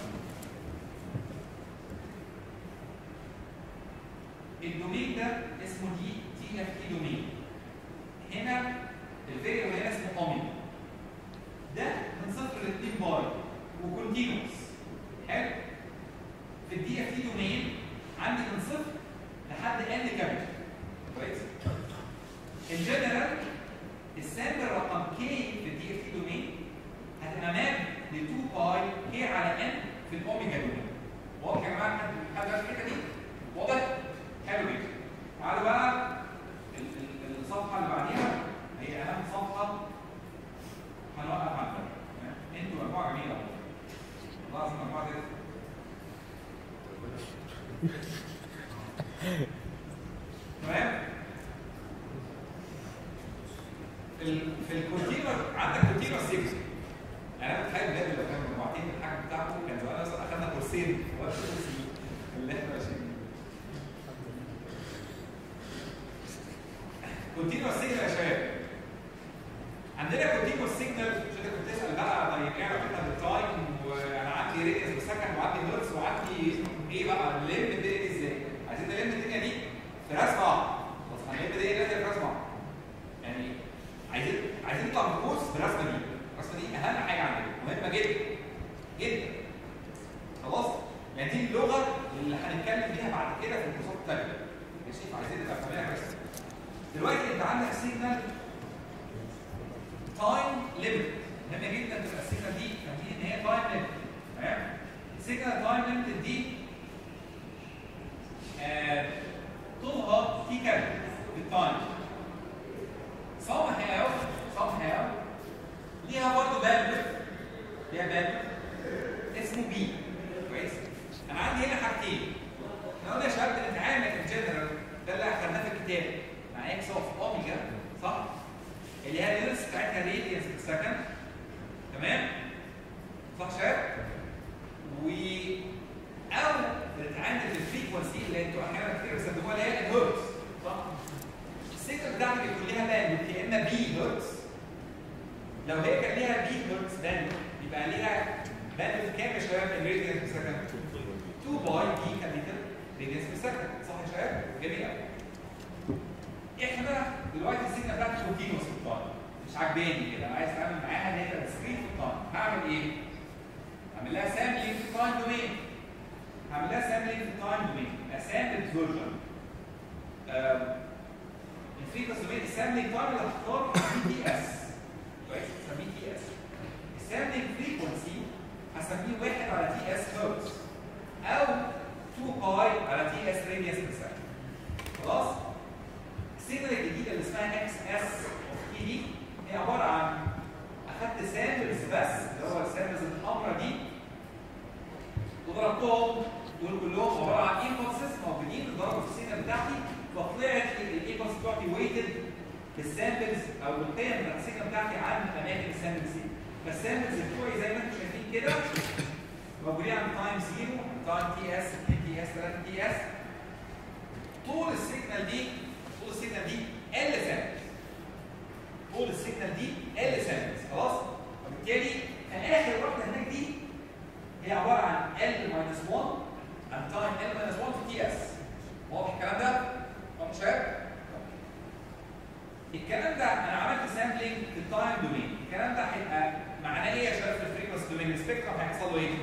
الدومين ده اسمه تي اف تي دومين. هنا الفيريبل هنا اسمه اوميجا. ده من 0 ل 2 باي وكونتينوس. حلو؟ في الدي اف تي دومين عندي من 0 لحد ان كابيتال. كويس؟ ان جنرال السامبل رقم كي في الدي اف تي دومين هتبقى ماب ل 2 باي كي على ان في الاوميجا دومين. واضح يا جماعه لحد دلوقتي الحته دي؟ واضح؟ حلو جدا. تعالوا بقى الصفحه اللي بعديها هي اهم صفحه هنوقف عندها. انتوا مجموعه جميله والله العظيم، مجموعه زي تمام؟ في الكونتينر عندك كونتينر سيكشن. انا بتخيل بجد لو كانوا مجموعتين من الحجم بتاعكم كان زمان مثلا اخذنا كورسين في وقت الكورسين اللي احنا ماشيين. كونتينر سيجنال يا شباب. عندنا كونتينر سيجنال، مش انت كنت تسال بقى طيب ايه علاقتها بالتايم وانا عندي ريديوس بالسكند وعندي هيرتز وعندي ايه بقى نلم الدنيا دي ازاي؟ عايزين نلم الدنيا دي في رسمه واحده. بس هنلم الدنيا دي في رسمه واحده. يعني عايزين نطلع من الكورس بالرسمه دي. الرسمه دي اهم حاجه عندنا، مهمه جدا جدا. خلاص؟ يعني دي اللغه اللي هنتكلم بيها بعد كده في الكورسات الثانيه. ماشي؟ عايزين نبقى فاهمينها كويس. دلوقتي انت عندك سيجنال تايم ليميت. مهمه جدا تبقى السيجنال دي فاهمين ان هي تايم ليميت. تمام؟ السيجنال تايم ليميت دي طولها تي كام في التايم. somehow ليها برضه باندويث، ليها باندويث اسمه بي. كويس؟ انا عندي هنا حاجتين. احنا قلنا يا شباب بنتعامل ان جنرال، ده اللي اخدناه في الكتاب مع اكس اوف اوميجا، صح؟ اللي هي اليونتس بتاعتها راديانس بير سكند. تمام؟ صح يا شباب؟ او بنتعامل في الفريكونسي اللي انتوا احيانا كتير بتستخدموها اللي هي الهرتز، صح؟ السيجنال بتاعتك بيكون ليها باندويث يا اما بي هرتز. لو هي كان ليها بي هرتز باندويث يبقى ليها باندويث كام يا شباب؟ الراديانس بير سكند 2 باي دي كابيتال راديانس بير سكند. صح يا شباب؟ جميل قوي. احنا دلوقتي السيجنال بتاعتي كونتينوس في التايم، مش عاجباني كده، عايز اتعامل معاها ان هي تبقى ديسكريت في التايم. هعمل ايه؟ هعمل لها سامبلينج في التايم دومين. هعمل لها سامبلينج في التايم دومين، اسامبل فيرجن. الفريكونسي دومين السامبلينج تايم اللي هختار تي اس. كويس؟ هسميه تي اس. السامبلينج فريكونسي هسميه 1 على تي اس هرتز او 2 باي على تي اس راديانس بير سكند. خلاص؟ السيجنال الجديده اللي اسمها اكس اس اوف تي دي هي عباره عن اخدت سامبلز بس اللي هو السامبلز الحمراء دي وضربتهم، دول كلهم عباره عن امبلسز موجودين اتضربوا في السيجنال بتاعتي، فطلعت الامبلس بتاعتي ويتد بالسامبلز او القيم بتاعت السيجنال بتاعتي عن اماكن السامبلز دي. فالسامبلز بتوعي زي ما انتم شايفين كده موجودين عند تايم 0، تايم تي اس، 2 تي اس، 3 تي اس. طول السيجنال دي ال سامبلز. طول السيجنال دي ال سامبلز. خلاص؟ وبالتالي اخر واحده هناك دي هي عباره عن ال ماينس 1 عن تايم ال ماينس 1 في تي اس. واضح الكلام ده؟ واضح يا شباب؟ الكلام ده انا عملت سامبلينج في التايم دومين. الكلام ده هيبقى معناه ايه يا شباب في الفريكونسي دومين؟ السبيكترم هيحصل له ايه؟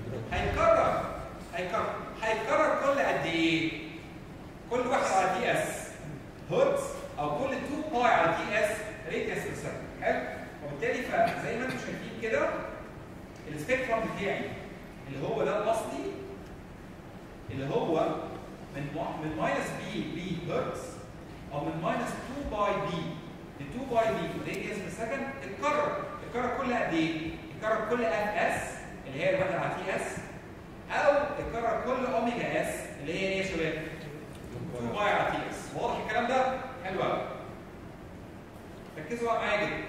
هيتكرر كل قد ايه؟ كل واحد على تي اس هرتز او كل 2 باي على تي اس راديانس بير سكند. حلو؟ وبالتالي فزي ما انتم شايفين كده السبيكترم بتاعي اللي هو ده الاصلي اللي هو من ماينس بي هرتز او من ماينس 2 باي بي ل 2 باي بي راديانس بير سكند اتكرر كل قد ايه؟ اتكرر كل اف اس اللي هي الواحده على تي اس او اتكرر كل اوميجا اس اللي هي ايه يا شباب؟ 2 باي على تي اس. واضح الكلام ده؟ حلو قوي. ركزوا بقى معايا جدا.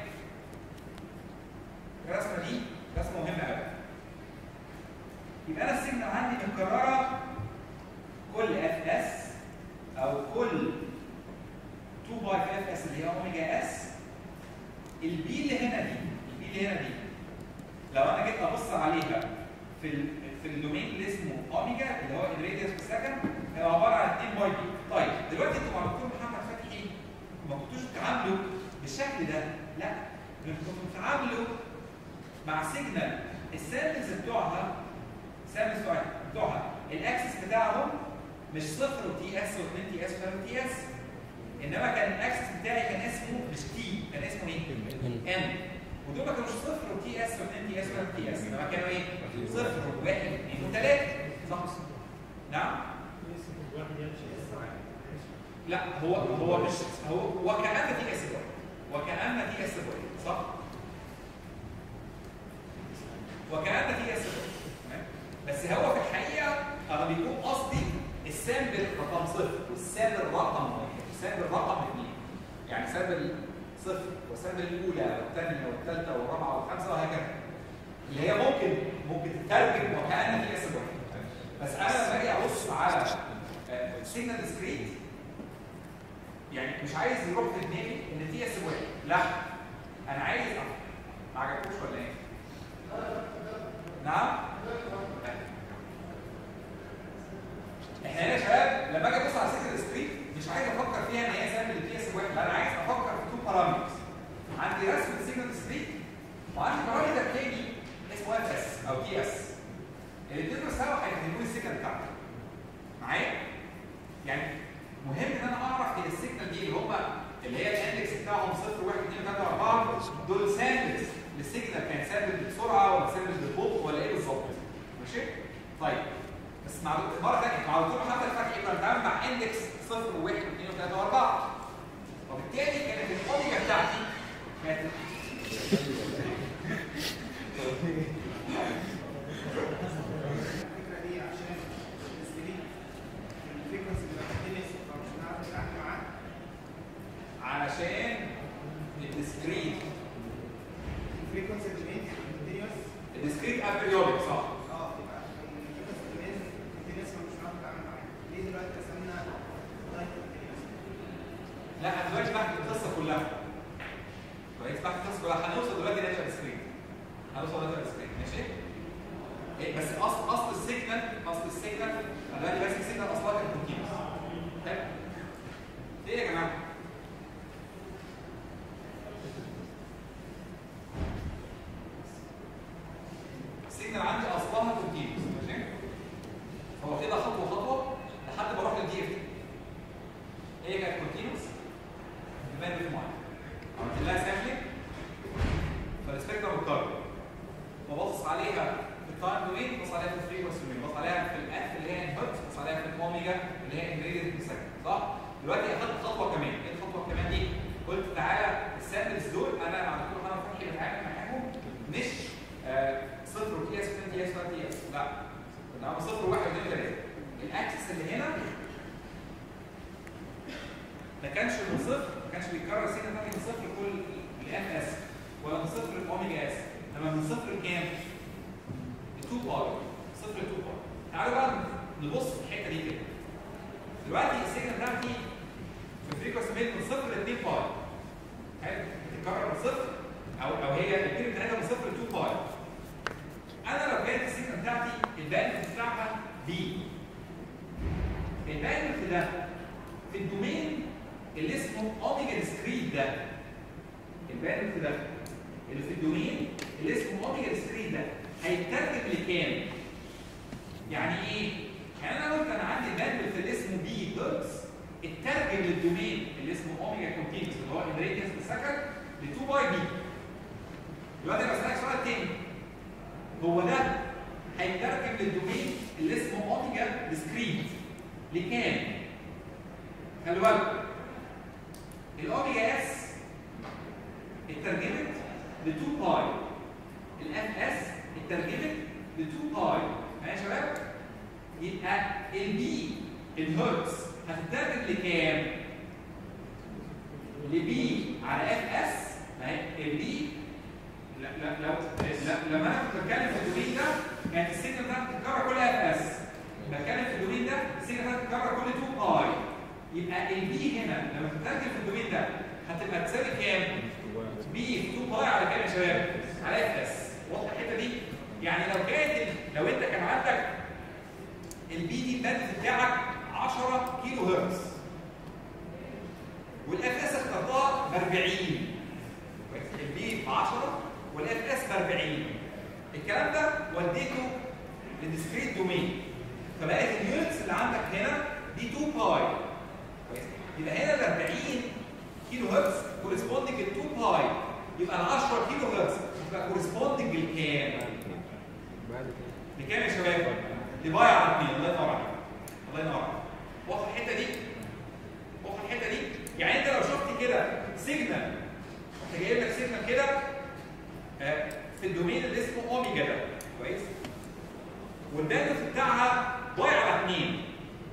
الرسمه دي رسمه مهمه قوي. يبقى انا السيجنال عندي متكرره كل اف اس او كل 2 باي في اف اس اللي هي اوميجا اس. البي اللي هنا دي لو انا جيت ابص عليها في الدومين اللي اسمه اوميجا اللي هو الراديوس بير سكند هي عباره عن 2 باي بي. طيب دلوقتي انتوا مع دكتور محمد فتحي ما كنتوش بتتعاملوا بالشكل ده، لا كنتوا بتتعاملوا مع سيجنال السامبلز بتوعها الاكسس بتاعهم مش 0 وتي اس و2 تي اس و3 تي اس، انما كان الاكسس بتاعي كان اسمه مش تي، كان اسمه ايه؟ ان. ودول ما كانوش صفر وتي اس و2 تي اس و3 تي اس، انما كانوا ايه؟ صفر وواحد واثنين وثلاثه صح؟ نعم؟ لا هو مش هو وكأن تي اس وكأن تي اس صح؟ وكأن تي اس تمام؟ بس هو في الحقيقه انا بيكون قصدي السامبل رقم صفر والسامبل رقم واحد والسامبل رقم اثنين، يعني سامبل صفر والسامبل الاولى والثانيه والثالثه والرابعه والخامسه وهكذا، اللي هي ممكن تترجم وكأن تي اس بس انا لما اجي ابص على سيجنال ديسكريت يعني مش عايز يروح في دماغي ان تي اس واحد، لا انا عايز ما عجبكوش ولا ايه؟ نعم؟ احنا هنا يا شباب لما اجي ابص على سيجنال ديسكريت مش عايز افكر فيها ان هي سامبل تي اس واحد، لا انا عايز افكر في تو بارامترز. عندي رسم السيجنال ديسكريت وعندي بارامتر تاني اسمه اف اس او تي اس. الاثنين سوا هيفهموا لي السيجنال بتاعتي. معايا؟ يعني مهم ان انا اعرف هي السيجنال دي اللي هي الاندكس بتاعهم 0 1 2 3 4 دول سامبلز للسيجنال، كان سامبل بالسرعه ولا سامبل بالبطء ولا ايه بالظبط؟ ماشي؟ طيب بس مع مره ثانيه مع دكتور محمد فتحي كنا بنتعامل مع اندكس 0 و1 و2 و3 و4 وبالتالي كانت الاوميجا بتاعتي كانت علشان الديسكريت الديسكريت ابريودك صح؟ يبقى الكونتينيوس مش هنعرف نتعامل معاه. ليه دلوقتي رسمنا لاين كونتينيوس؟ لا انا دلوقتي بحكي القصه كلها. كويس بحكي القصه كلها، هنوصل دلوقتي لنشأ الديسكريت. هنوصل لنشأ الديسكريت ماشي؟ إيه بس اصل السيجنال انا دلوقتي ماسك سيجنال اصلها كانت كونتينيوس. حلو؟ ايه يا جماعه؟ السيجنال عندي اصلها كونتينيوس ماشي؟ هو كده خطوه لحد ما اروح للدي اف تي. هي كانت كونتينيوس بما في معين. عملت لها سامبلنج فالسبيكترم اتكرر. ببص عليها في التايم دومين، ببص عليها في الفريكونسي دومين، ببص عليها في الاف اللي هي ان هرتز، ببص عليها في الاوميجا اللي هي ان راديان بير سكند صح؟ دلوقتي اخدت خطوه كمان، ايه الخطوه كمان دي؟ قلت تعالى السامبلز دول انا مع الدكتور محمد فتحي بتعامل معاهم مش صفر وتي اس 2 تي اس 3 تي اس، لا ده صفر وواحد واثنين وثلاثه. الاكسس اللي هنا ما كانش من صفر، ما كانش بيتكرر سيجنال تاني من صفر كل الاف اس ولا من صفر الاوميجا اس، انما من صفر لكام؟ 2 باي، صفر ل 2 باي. تعالوا بقى نبص في الحته دي كده. دلوقتي السيجنال بتاعتي في الفريكونسي بين من صفر ل 2 باي. حلو؟ بتتكرر من صفر او هي البيريد بتاعتها من صفر ل 2 باي. انا لو كانت السيجنال بتاعتي الباندويث بتاعها بي. الباندويث ده في الدومين اللي اسمه اوميجا ديسكريت ده. الباندويث ده اللي في الدومين اللي اسمه اوميجا ديسكريت ده هيترجم لكام؟ يعني ايه؟ يعني انا قلت انا عندي الباندويث اللي اسمه بي هرتز اترجم للدومين اللي اسمه اوميجا كونتينوس اللي هو ان راديانس بير سكند ل 2 باي بي. دلوقتي انا بسالك سؤال تاني، هو ده هيترجم للدومين اللي اسمه اوميجا ديسكريت لكام؟ خلي بالك الاوميجا اس اترجمت ل 2 باي، الاف اس اترجمت ل 2 باي. ماشي يا شباب؟ يبقى البي الهرتز هتترجم لكام؟ لبي على اف اس. البي لما انا كنت بتكلم في الدومين ده كانت السيجنال ده بتتكرر كل اف اس. بتكلم في الدومين ده السيجنال ده بتتكرر كل 2 باي. يبقى البي هنا لما تترجم في الدومين ده هتبقى تساوي كام؟ بي في 2 باي على كام يا شباب؟ على اف اس. واضحه الحته دي؟ يعني لو انت كان عندك البي دي الباندويث بتاعك 10 كيلو هرتز والاف اس اخترتها ب 40، البي ب 10 والاف اس ب 40. الكلام ده وديته للديسكريت دومين فبقت اليونتس اللي عندك هنا دي 2 باي. يبقى هنا ال 40 كيلو هرتز كورسبوندنج ل 2 باي، يبقى ال 10 كيلو هرتز هتبقى كورسبوندنج لكام؟ لكام يا شباب؟ لباي على 2. الله ينور عليك. الله ينور عليك. واضح الحته دي؟ واضح الحته دي؟ يعني انت لو شفت كده سيجنال، انت جايب لك سيجنال كده في الدومين اللي اسمه اوميجا ده، كويس؟ والباندوث بتاعها باي على 2.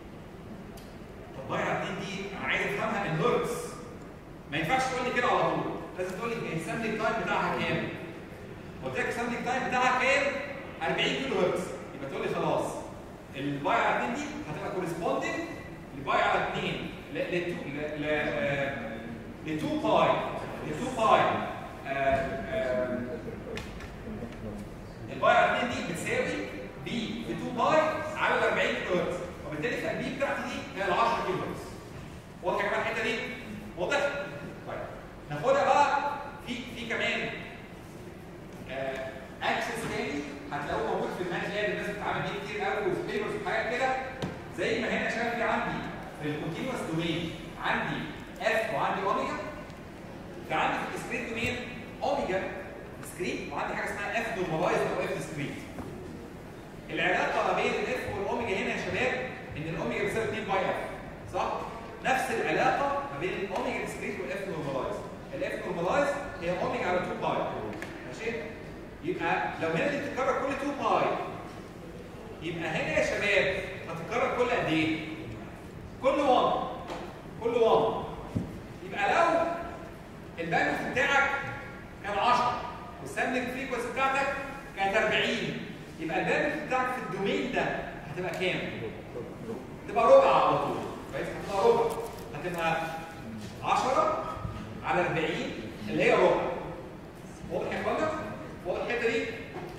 طب باي على 2 دي انا عايز افهمها ان هرتز. ما ينفعش تقول لي كده على طول، لازم تقول لي السامبلينج تايم بتاعها كام؟ قلت لك السامبلينج تايم بتاعها كام؟ 40 كيلو هرتز. يبقى تقول لي خلاص الباي على 2 دي هتبقى كورسبوندنج لباي على 2 ل 2 باي الباي على 2 دي بتساوي بي في 2 باي على 40 كيلو هرتز، وبالتالي البي بتاعتي دي هي ال 10 كيلو هرتز. واضح يا جماعه الحته دي؟ واضح؟ طيب ناخدها بقى في كمان اكسس تاني هتلاقوه موجود في الماتلاب، الناس بتتعامل بيه كتير قوي وفي بيبرز وحاجات كده. زي ما هنا شايف في عندي في الكونتينوس دومين عندي اف وعندي اوميجا، فعندي في الديسكريت دومين اوميجا ديسكريت وعندي حاجه اسمها اف نورماليزد او اف ديسكريت. العلاقه ما بين الاف والاوميجا هنا يا شباب ان الاوميجا بتساوي 2 باي اف، صح؟ نفس العلاقه ما بين الاوميجا ديسكريت والاف نورماليزد. الاف نورماليزد هي اوميجا على 2 باي، ماشي؟ يبقى لو هنا دي بتتكرر كل 2 باي، يبقى هنا يا شباب هتتكرر كل قد ايه؟ كل 1. كل 1. يبقى لو الباندوث بتاعك كان 10 والسامبلنج فريكونسي بتاعتك كانت 40، يبقى الباندوث بتاعك في الدومين ده هتبقى كام؟ تبقى ربع على طول، كويس؟ هتبقى ربع، هتبقى 10 على 40 اللي هي ربع. واضح يا اخوانا؟ واضح الحته دي؟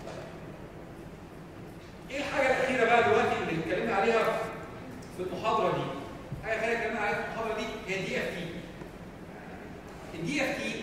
ايه الحاجه الاخيره بقى دلوقتي اللي اتكلمنا عليها في المحاضره دي؟ حاجه ثانيه اتكلمنا عليها في المحاضره دي هي دي اف تي. الدي اف تي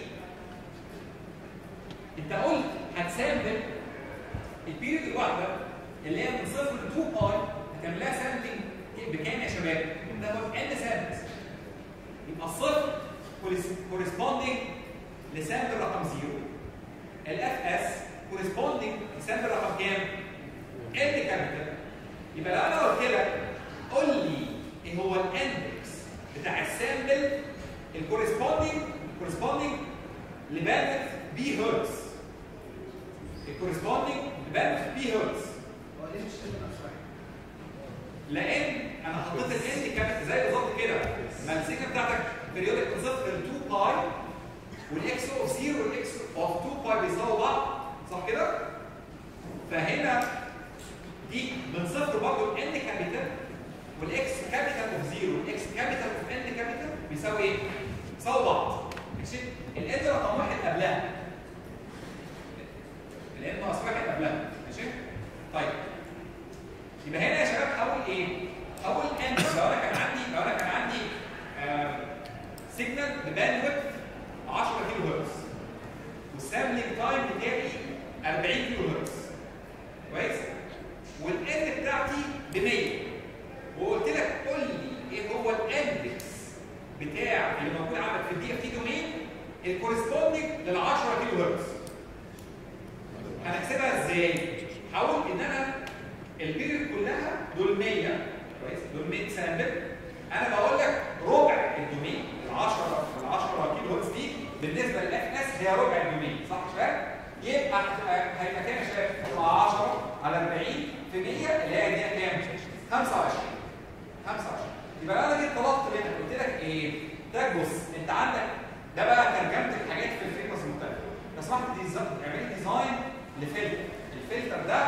انت قلت هتسامبل البيريود الواحده اللي هي من 0 ل 2 باي، هتعمل لها سامبلنج بكام يا شباب؟ ده هو ان سامبلز. يبقى الصفر كورسبوندنج لسامبل رقم 0. الاف اس كورسبوندنج لسامبل رقم كام؟ ال كابيتال. يبقى لو انا قلت لك قول لي ايه هو الاندكس بتاع السامبل الكورسبوندنج لباندوث بي هرتز. الكورسبوندنج لباندوث بي هرتز. هو ليه مش كده شويه؟ لان انا حطيت الان كابيتال زي بالظبط كده، ما السيجنال بتاعتك بريودك من 0 ل 2 باي والاكس اوف 0 والاكس اوف 2 باي بيساووا بعض، صح كده؟ فهنا دي من 0 برضه الان كابيتال والاكس كابيتال اوف 0 والاكس كابيتال اوف ان كابيتال بيساوي ايه؟ بيساووا بعض، ماشي؟ الان رقم 1 قبلها. الان ناقص 1 قبلها، ماشي؟ طيب يبقى هنا يا شباب هقول ايه؟ هقول ان لو انا كان عندي سيجنال بباندويث 10 كيلو هرتز والسامبلنج تايم بتاعي 40 كيلو هرتز، كويس؟ والان بتاعتي ب 100، وقلت لك قول لي ايه هو الاندكس بتاع اللي موجود عندك في الدي اف تي دومين الكورسبوندنج لل 10 كيلو هرتز. هنحسبها ازاي؟ هقول ان انا البيريود كلها دول 100، كويس؟ دول 100 سامبل. انا بقول لك ربع الدومين ال 10 كيلو هرتز دي بالنسبه للاف اس هي ربع الدومين، صح يا شباب؟ يبقى هيبقى كام يا شباب؟ هتبقى 10 على 40 في 100 اللي هي دي كام؟ 25. يبقى انا جيت طلبت منك قلت لك ايه؟ ده بص انت عندك ده بقى ترجمه الحاجات في الفريكونسي المختلفه. لو سمحت اعمل ديزاين لفلتر. الفلتر ده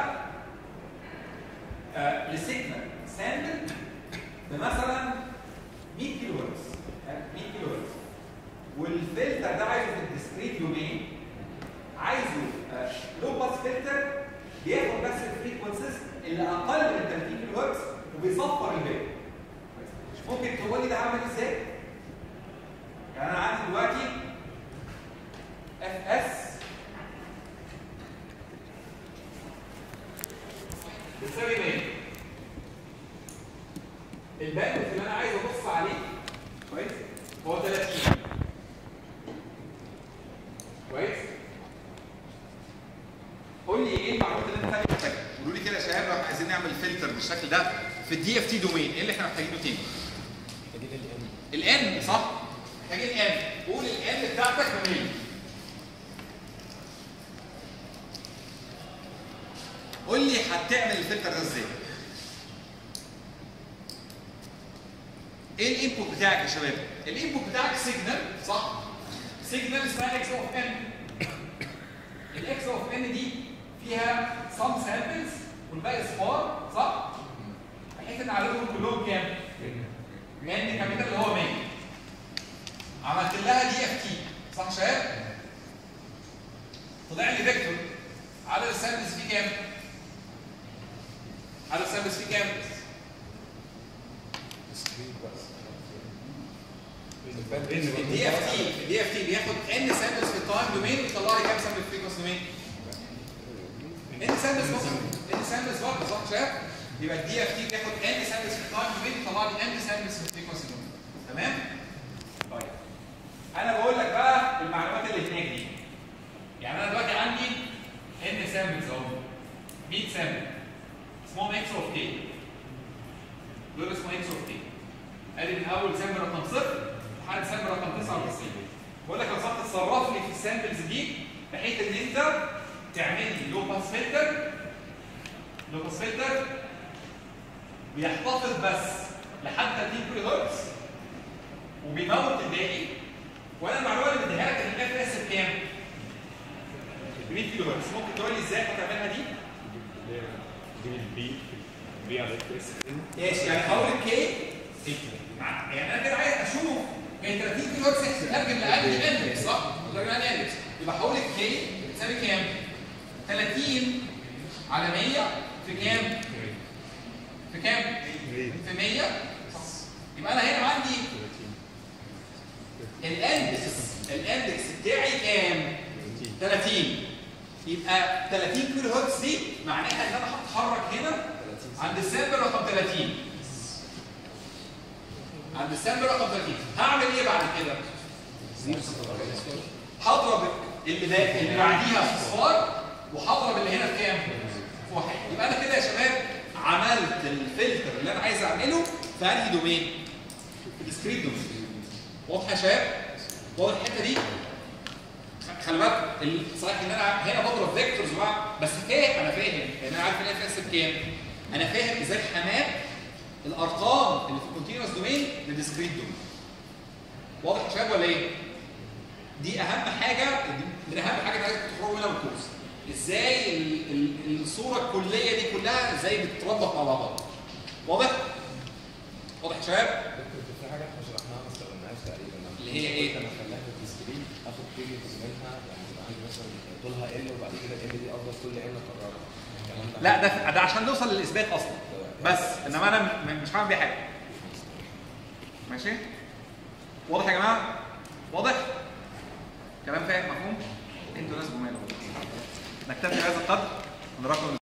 لسيجنال سامبل بمثلا 100 كيلو هرتز، 100 كيلو هرتز، والفلتر ده عايزه في الديسكريت دومين، عايزه لو باس فلتر بياخد بس الفريكونسيز اللي اقل من 30 كيلو هرتز وبيصفر الباقي. ممكن تقول لي ده عامل ازاي؟ يعني انا عندي دلوقتي اف اس بتساوي 100. الباندوث اللي انا عايز ابص عليه كويس هو 30، كويس؟ شباب لو عايزين نعمل فلتر بالشكل ده في الدي اف تي دومين، ايه اللي احنا محتاجينه تاني؟ محتاجين الان صح؟ محتاجين الان، قول الان بتاعتك ب 100. قول لي هتعمل الفلتر ده ازاي؟ ايه الانبوت بتاعك يا شباب؟ الانبوت بتاعك سيجنال صح؟ سيجنال اسمها اكس اوف ان. الاكس اوف ان دي فيها سم سامبلز والباقي صفار صح؟ بحيث ان عددهم كلهم كام؟ ان كابيتال اللي هو 100. عملت لها دي اف تي صح يا شباب؟ طلع لي فيكتور عدد السامبلز فيه كام؟ عدد السامبلز فيه كام؟ الدي اف تي بياخد ان سامبلز في التايم دومين ويطلع لي كام سامبل في الفريكونسي دومين؟ ان سامبلز برضه صح يا شباب؟ يبقى الدي اف تي بياخد ان سامبلز في التايم دومين ويطلع لي ان سامبلز في الفريكونسي دومين. تمام؟ طيب انا بقول لك بقى المعلومات اللي هناك دي. يعني انا دلوقتي عندي ان سامبلز اهو 100 سامبل اسمهم اكس اوف كي. دول اسمهم اكس اوف كي. ادي من اول سامبل رقم 0 لحد سامبل رقم 99. بقول لك لو صح تتصرف لي في السامبلز دي بحيث ان انت تعمل لي لو باس فلتر. لو باس فلتر بيحتفظ بس لحد 30 كيلو هرتز وبيموت الباقي. وانا المعلومه اللي بديها لك ان الاف اس بكام؟ ب 100 كيلو هرتز. ممكن تقول لي ازاي هتعملها دي؟ البي على الاف اس ماشي يعني هقول الكي يعني انا كده عايز اشوف هي 30 كيلو هرتز هتترجم لانهي اندكس صح؟ هتترجم لانهي اندكس. يبقى هقول الكي بتساوي كام؟ 30 على 100 في كام؟ في كام؟ في 100 صح. يبقى انا هنا عندي الاندكس بتاعي كام؟ 30. يبقى 30 كيلو هرتز دي معناها ان انا هتحرك هنا عند السامبل رقم 30. عند السامبل رقم 30 هعمل ايه بعد كده؟ هضرب اللي بعديها في صفار وهضرب اللي هنا في كام؟ في 1. يبقى انا كده يا شباب عملت الفلتر اللي انا عايز اعمله في انهي دومين؟ في الديسكريت دومين. واضحه يا شباب؟ واضح الحته دي؟ خلي بالك صحيح ان انا هنا بضرب فيكتورز بس فاهم انا فاهم لان انا عارف الاف اس بكام. انا فاهم ازاي حماك الارقام اللي في الكونتينوس دومين للديسكريت دومين. واضح يا شباب ولا ايه؟ دي اهم حاجه من اهم حاجه عايزك تخرجوا منها من الكورس. ازاي الصوره الكليه دي كلها ازاي بتتربط مع بعضها. واضح؟ واضح يا شباب؟ في حاجه احنا شرحناها ما استخدمناهاش تقريبا. اللي هي ايه؟ انا خلاها في الديسكريت اخد بيريودز منها يعني يبقى عندي مثلا طولها ال وبعد كده ال دي افضل كل ال اكررها. لا ده عشان نوصل للاثبات اصلا بس انما انا مش هعمل بيها حاجه. ماشي؟ واضح يا جماعه؟ واضح؟ كلام فاهم مفهوم؟ انتوا ناس جمال. نكتفي بهذا القدر. نراكم